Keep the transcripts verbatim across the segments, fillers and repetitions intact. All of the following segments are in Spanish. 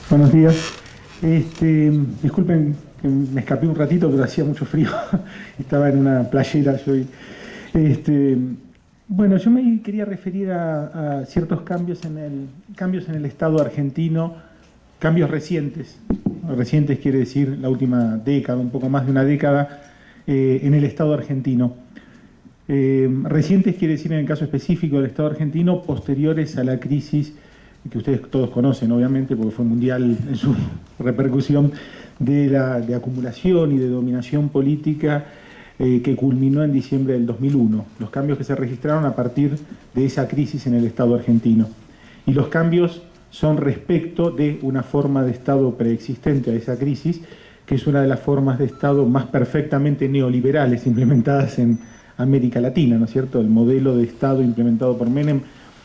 Buenos días. Este, disculpen que me escapé un ratito, pero hacía mucho frío. Estaba en una playera yo. y- Este, bueno, yo me quería referir a, a ciertos cambios en el cambios en el Estado argentino, cambios recientes. Recientes quiere decir la última década, un poco más de una década, eh, en el Estado argentino. Eh, recientes quiere decir en el caso específico del Estado argentino, posteriores a la crisis que ustedes todos conocen, obviamente, porque fue mundial en su repercusión, de la de acumulación y de dominación política eh, que culminó en diciembre del dos mil uno. Los cambios que se registraron a partir de esa crisis en el Estado argentino. Y los cambios son respecto de una forma de Estado preexistente a esa crisis, que es una de las formas de Estado más perfectamente neoliberales implementadas en América Latina, ¿no es cierto? El modelo de Estado implementado por Menem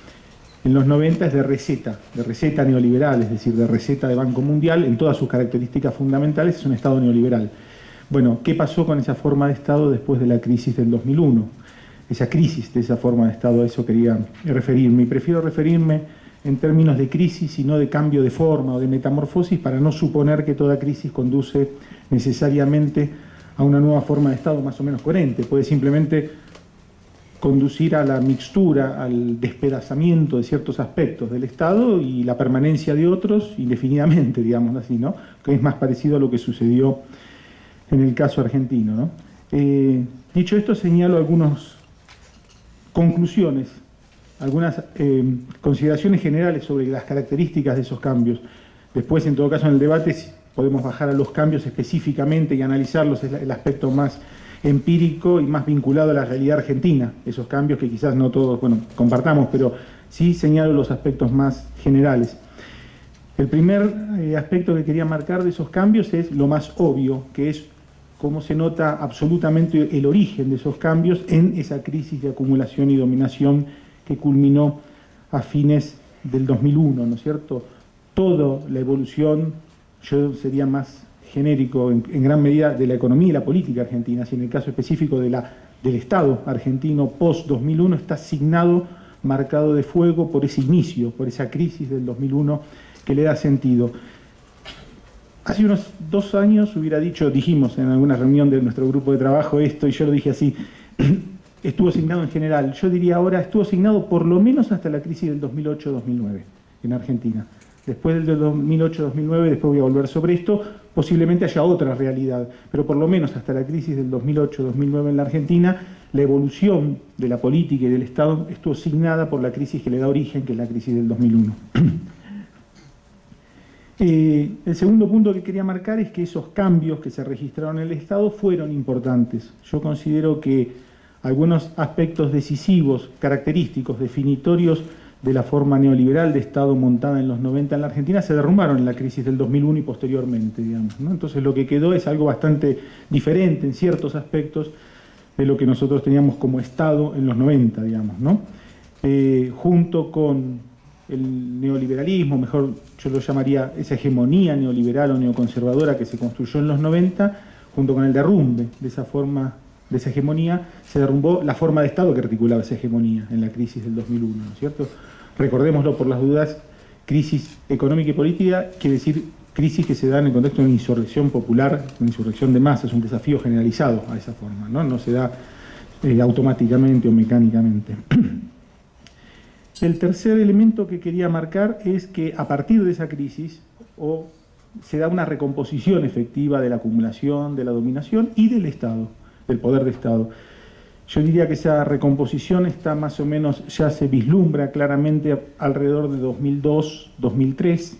en los noventa es de receta, de receta neoliberal, es decir, de receta de Banco Mundial, en todas sus características fundamentales es un Estado neoliberal. Bueno, ¿qué pasó con esa forma de Estado después de la crisis del dos mil uno? Esa crisis de esa forma de Estado, a eso quería referirme. Y prefiero referirme en términos de crisis y no de cambio de forma o de metamorfosis, para no suponer que toda crisis conduce necesariamente a una nueva forma de Estado más o menos coherente. Puede simplemente conducir a la mixtura, al despedazamiento de ciertos aspectos del Estado y la permanencia de otros indefinidamente, digamos así, ¿no? Que es más parecido a lo que sucedió en el caso argentino, ¿no? Eh, dicho esto, señalo algunas conclusiones, algunas eh, consideraciones generales sobre las características de esos cambios. Después, en todo caso, en el debate podemos bajar a los cambios específicamente y analizarlos, es el aspecto más empírico y más vinculado a la realidad argentina, esos cambios que quizás no todos, bueno, compartamos, pero sí señalo los aspectos más generales. El primer eh, aspecto que quería marcar de esos cambios es lo más obvio, que es cómo se nota absolutamente el origen de esos cambios en esa crisis de acumulación y dominación que culminó a fines del dos mil uno, ¿no es cierto? Toda la evolución, yo sería más genérico en, en gran medida de la economía y la política argentina, si en el caso específico de la, del Estado argentino post dos mil uno está asignado, marcado de fuego por ese inicio, por esa crisis del dos mil uno que le da sentido. Hace unos dos años hubiera dicho, dijimos en alguna reunión de nuestro grupo de trabajo esto, y yo lo dije así, estuvo asignado en general. Yo diría ahora, estuvo asignado por lo menos hasta la crisis del dos mil ocho dos mil nueve en Argentina. Después del dos mil ocho dos mil nueve, después voy a volver sobre esto, posiblemente haya otra realidad, pero por lo menos hasta la crisis del dos mil ocho dos mil nueve en la Argentina, la evolución de la política y del Estado estuvo asignada por la crisis que le da origen, que es la crisis del dos mil uno. Eh, el segundo punto que quería marcar es que esos cambios que se registraron en el Estado fueron importantes. Yo considero que algunos aspectos decisivos, característicos, definitorios de la forma neoliberal de Estado montada en los noventa en la Argentina se derrumbaron en la crisis del dos mil uno y posteriormente, digamos, ¿no? Entonces lo que quedó es algo bastante diferente en ciertos aspectos de lo que nosotros teníamos como Estado en los noventa, digamos, ¿no? Eh, junto con el neoliberalismo, mejor yo lo llamaría esa hegemonía neoliberal o neoconservadora que se construyó en los noventa, junto con el derrumbe de esa forma, de esa hegemonía, se derrumbó la forma de Estado que articulaba esa hegemonía en la crisis del dos mil uno, ¿no es cierto? Recordémoslo por las dudas, crisis económica y política quiere decir crisis que se da en el contexto de una insurrección popular, una insurrección de masas, un desafío generalizado a esa forma, ¿no? No se da eh, automáticamente o mecánicamente. El tercer elemento que quería marcar es que a partir de esa crisis o se da una recomposición efectiva de la acumulación, de la dominación y del Estado, del poder de Estado. Yo diría que esa recomposición está más o menos, ya se vislumbra claramente alrededor de dos mil dos, dos mil tres.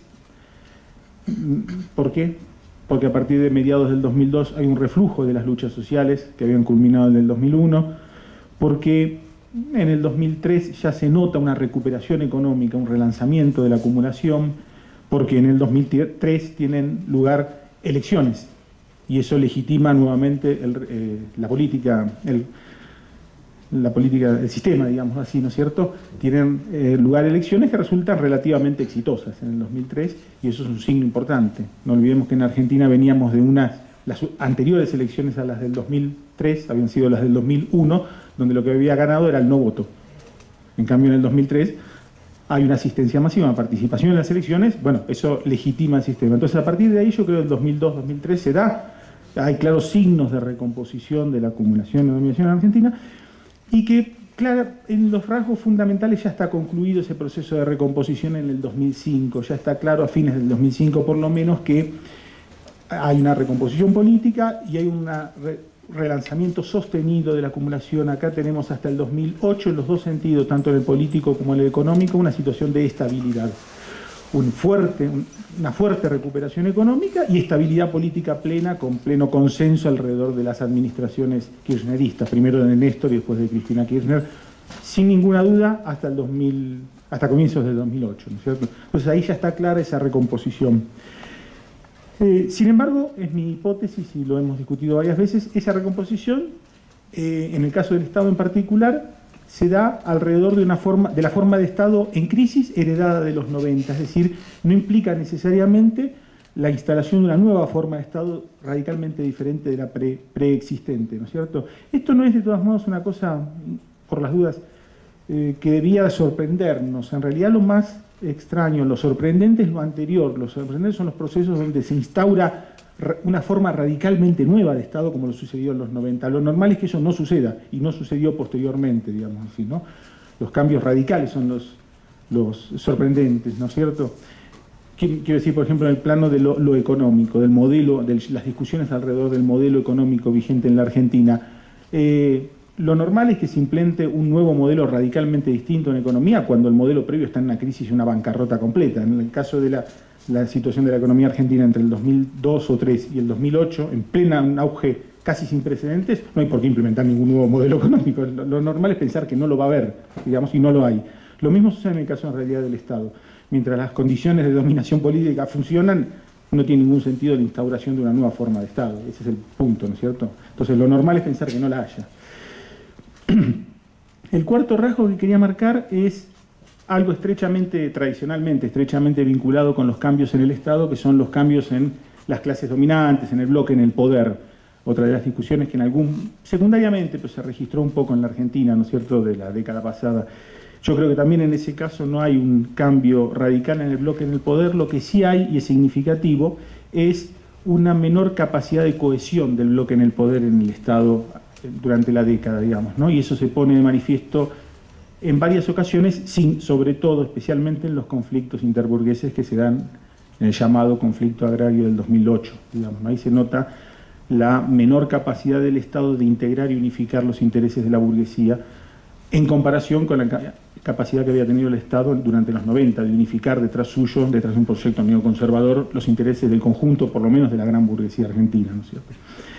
¿Por qué? Porque a partir de mediados del dos mil dos hay un reflujo de las luchas sociales que habían culminado en el dos mil uno, porque en el dos mil tres ya se nota una recuperación económica, un relanzamiento de la acumulación, porque en el dos mil tres tienen lugar elecciones y eso legitima nuevamente el, eh, la política, el, la política, el sistema, digamos así, ¿no es cierto? Tienen eh, lugar elecciones que resultan relativamente exitosas en el dos mil tres y eso es un signo importante. No olvidemos que en Argentina veníamos de unas, las anteriores elecciones a las del dos mil tres, habían sido las del dos mil uno, donde lo que había ganado era el no voto. En cambio en el dos mil tres hay una asistencia masiva, una participación en las elecciones, bueno, eso legitima el sistema. Entonces, a partir de ahí, yo creo que en dos mil dos dos mil tres se da, hay claros signos de recomposición de la acumulación y dominación en Argentina, y que, claro, en los rasgos fundamentales ya está concluido ese proceso de recomposición en el dos mil cinco, ya está claro a fines del dos mil cinco por lo menos que hay una recomposición política y hay un re relanzamiento sostenido de la acumulación. Acá tenemos hasta el dos mil ocho, en los dos sentidos, tanto en el político como en el económico, una situación de estabilidad. Un fuerte, un, una fuerte recuperación económica y estabilidad política plena, con pleno consenso alrededor de las administraciones kirchneristas, primero de Néstor y después de Cristina Kirchner, sin ninguna duda, hasta el dos mil, hasta comienzos del dos mil ocho, ¿no es cierto? Entonces ahí ya está clara esa recomposición. Eh, sin embargo, es mi hipótesis, y lo hemos discutido varias veces, esa recomposición, eh, en el caso del Estado en particular, se da alrededor de, una forma, de la forma de Estado en crisis heredada de los noventa, es decir, no implica necesariamente la instalación de una nueva forma de Estado radicalmente diferente de la pre, preexistente, ¿no es cierto? Esto no es de todos modos una cosa, por las dudas, eh, que debía sorprendernos. En realidad lo más extraño, lo sorprendente es lo anterior. Lo sorprendente son los procesos donde se instaura una forma radicalmente nueva de Estado, como lo sucedió en los noventa. Lo normal es que eso no suceda, y no sucedió posteriormente, digamos así, ¿no? Los cambios radicales son los, los sorprendentes, ¿no es cierto? Quiero decir, por ejemplo, en el plano de lo, lo económico, del modelo, de las discusiones alrededor del modelo económico vigente en la Argentina. Eh, Lo normal es que se implemente un nuevo modelo radicalmente distinto en economía cuando el modelo previo está en una crisis y una bancarrota completa. En el caso de la, la situación de la economía argentina entre el dos mil dos o dos mil tres y el dos mil ocho, en plena un auge casi sin precedentes, no hay por qué implementar ningún nuevo modelo económico. Lo, lo normal es pensar que no lo va a haber, digamos, y no lo hay. Lo mismo sucede en el caso en realidad del Estado. Mientras las condiciones de dominación política funcionan, no tiene ningún sentido la instauración de una nueva forma de Estado. Ese es el punto, ¿no es cierto? Entonces, lo normal es pensar que no la haya. El cuarto rasgo que quería marcar es algo estrechamente, tradicionalmente, estrechamente vinculado con los cambios en el Estado, que son los cambios en las clases dominantes, en el bloque, en el poder. Otra de las discusiones que en algún, secundariamente, pues se registró un poco en la Argentina, ¿no es cierto?, de la década pasada. Yo creo que también en ese caso no hay un cambio radical en el bloque, en el poder. Lo que sí hay, y es significativo, es una menor capacidad de cohesión del bloque en el poder en el Estado durante la década, digamos, ¿no? Y eso se pone de manifiesto en varias ocasiones, sin, sobre todo, especialmente en los conflictos interburgueses que se dan en el llamado conflicto agrario del dos mil ocho, digamos, ¿no? Ahí se nota la menor capacidad del Estado de integrar y unificar los intereses de la burguesía en comparación con la capacidad que había tenido el Estado durante los noventa de unificar detrás suyo, detrás de un proyecto neoconservador, los intereses del conjunto, por lo menos de la gran burguesía argentina, ¿no es cierto?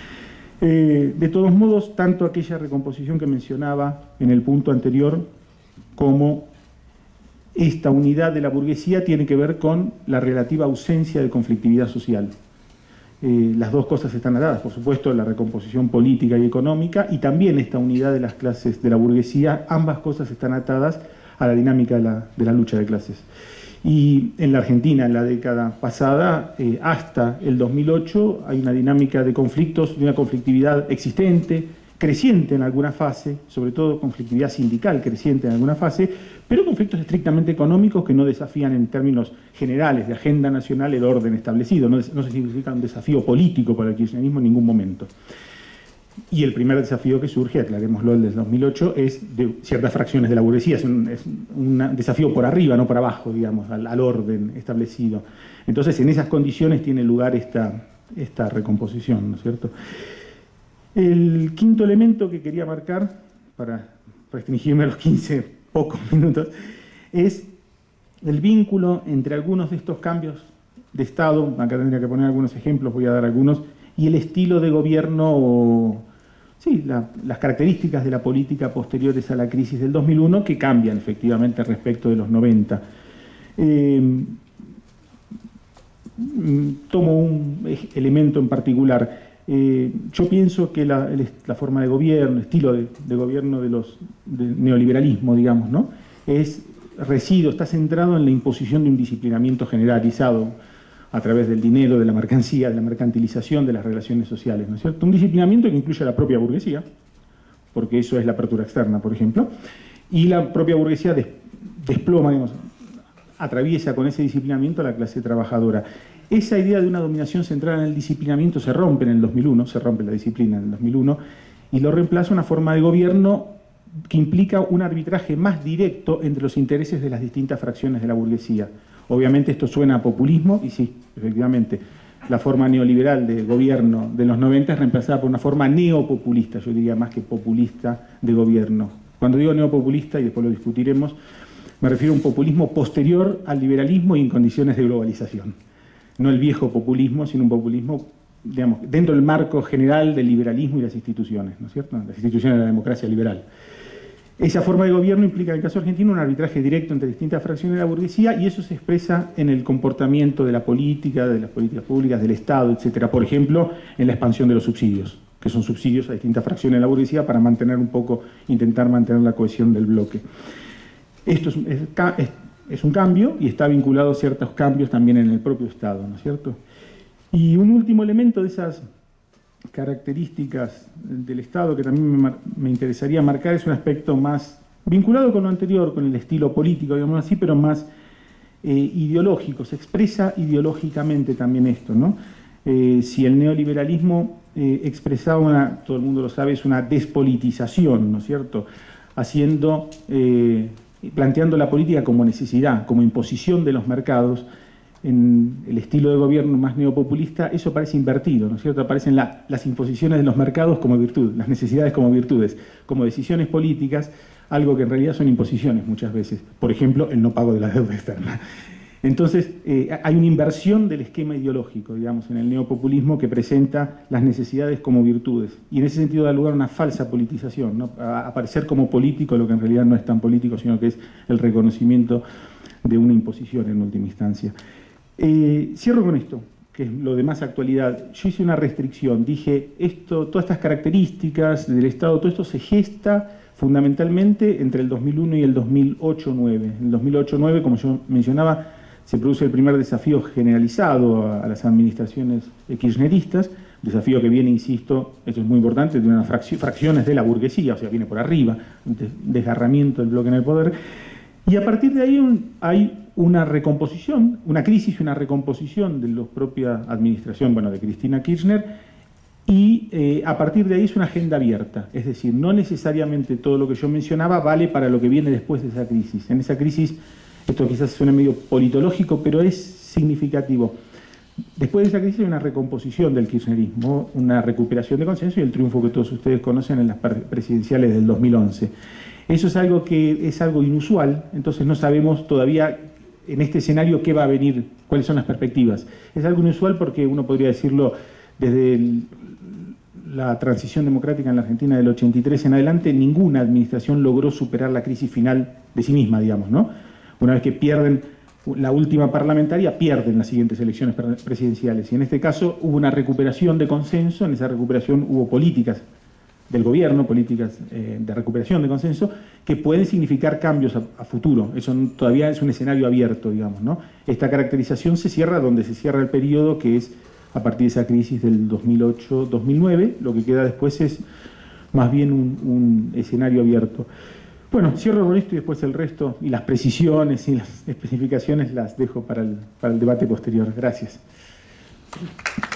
Eh, de todos modos, tanto aquella recomposición que mencionaba en el punto anterior como esta unidad de la burguesía tiene que ver con la relativa ausencia de conflictividad social. Eh, las dos cosas están atadas, por supuesto, la recomposición política y económica, y también esta unidad de las clases de la burguesía. Ambas cosas están atadas a la dinámica de la, de la lucha de clases. Y en la Argentina, en la década pasada, eh, hasta el dos mil ocho, hay una dinámica de conflictos, de una conflictividad existente, creciente en alguna fase, sobre todo conflictividad sindical creciente en alguna fase, pero conflictos estrictamente económicos que no desafían en términos generales de agenda nacional el orden establecido, no, no se significa un desafío político para el kirchnerismo en ningún momento. Y el primer desafío que surge, aclarémoslo, el del dos mil ocho, es de ciertas fracciones de la burguesía, es un, es un desafío por arriba, no por abajo, digamos, al, al orden establecido. Entonces, en esas condiciones tiene lugar esta, esta recomposición, ¿no es cierto? El quinto elemento que quería marcar, para restringirme a los quince pocos minutos, es el vínculo entre algunos de estos cambios de Estado, acá tendría que poner algunos ejemplos, voy a dar algunos, y el estilo de gobierno, sí, la, las características de la política posteriores a la crisis del dos mil uno que cambian efectivamente respecto de los noventa. Eh, tomo un elemento en particular. Eh, yo pienso que la, la forma de gobierno, el estilo de, de gobierno de los del neoliberalismo, digamos, ¿no?, es residuo, está centrado en la imposición de un disciplinamiento generalizado a través del dinero, de la mercancía, de la mercantilización de las relaciones sociales, ¿no es cierto? Un disciplinamiento que incluye a la propia burguesía, porque eso es la apertura externa, por ejemplo, y la propia burguesía des, desploma, digamos, atraviesa con ese disciplinamiento a la clase trabajadora. Esa idea de una dominación centrada en el disciplinamiento se rompe en el dos mil uno, se rompe la disciplina en el dos mil uno, y lo reemplaza una forma de gobierno que implica un arbitraje más directo entre los intereses de las distintas fracciones de la burguesía. Obviamente esto suena a populismo, y sí, efectivamente, la forma neoliberal de gobierno de los noventa es reemplazada por una forma neopopulista, yo diría más que populista de gobierno. Cuando digo neopopulista, y después lo discutiremos, me refiero a un populismo posterior al liberalismo y en condiciones de globalización. No el viejo populismo, sino un populismo, digamos, dentro del marco general del liberalismo y las instituciones, ¿no es cierto? Las instituciones de la democracia liberal. Esa forma de gobierno implica en el caso argentino un arbitraje directo entre distintas fracciones de la burguesía, y eso se expresa en el comportamiento de la política, de las políticas públicas, del Estado, etcétera. Por ejemplo, en la expansión de los subsidios, que son subsidios a distintas fracciones de la burguesía para mantener un poco, intentar mantener la cohesión del bloque. Esto es, es, es un cambio y está vinculado a ciertos cambios también en el propio Estado, ¿no es cierto? Y un último elemento de esas características del Estado que también me, me interesaría marcar es un aspecto más vinculado con lo anterior, con el estilo político, digamos así, pero más eh, ideológico. Se expresa ideológicamente también esto, ¿no? Eh, si el neoliberalismo eh, expresaba una, todo el mundo lo sabe, es una despolitización, ¿no es cierto? Haciendo, eh, planteando la política como necesidad, como imposición de los mercados. En el estilo de gobierno más neopopulista, eso parece invertido, ¿no es cierto? Aparecen la, las imposiciones de los mercados como virtud, las necesidades como virtudes, como decisiones políticas, algo que en realidad son imposiciones muchas veces. Por ejemplo, el no pago de la deuda externa. Entonces, eh, hay una inversión del esquema ideológico, digamos, en el neopopulismo que presenta las necesidades como virtudes. Y en ese sentido da lugar a una falsa politización, ¿no? A aparecer como político lo que en realidad no es tan político, sino que es el reconocimiento de una imposición en última instancia. Eh, cierro con esto, que es lo de más actualidad. Yo hice una restricción, dije, esto, todas estas características del Estado, todo esto se gesta fundamentalmente entre el dos mil uno y el dos mil ocho nueve. En el dos mil ocho nueve, como yo mencionaba, se produce el primer desafío generalizado a, a las administraciones kirchneristas, desafío que viene, insisto, esto es muy importante, de unas fracci fracciones de la burguesía, o sea, viene por arriba, un desgarramiento del bloque en el poder, y a partir de ahí un, hay una recomposición, una crisis y una recomposición de la propia administración, bueno, de Cristina Kirchner, y eh, a partir de ahí es una agenda abierta, es decir, no necesariamente todo lo que yo mencionaba vale para lo que viene después de esa crisis. En esa crisis, esto quizás suene medio politológico, pero es significativo. Después de esa crisis hay una recomposición del kirchnerismo, una recuperación de consenso y el triunfo que todos ustedes conocen en las presidenciales del dos mil once. Eso es algo que es algo inusual, entonces no sabemos todavía en este escenario qué va a venir, cuáles son las perspectivas. Es algo inusual porque uno podría decirlo desde el, la transición democrática en la Argentina del ochenta y tres en adelante, ninguna administración logró superar la crisis final de sí misma, digamos, ¿no? Una vez que pierden la última parlamentaria, pierden las siguientes elecciones presidenciales. Y en este caso hubo una recuperación de consenso, en esa recuperación hubo políticas del gobierno, políticas eh, de recuperación de consenso, que pueden significar cambios a, a futuro. Eso todavía es un escenario abierto, digamos, ¿no? Esta caracterización se cierra donde se cierra el periodo, que es a partir de esa crisis del dos mil ocho dos mil nueve. Lo que queda después es más bien un, un escenario abierto. Bueno, cierro con esto y después el resto, y las precisiones y las especificaciones las dejo para el, para el debate posterior. Gracias.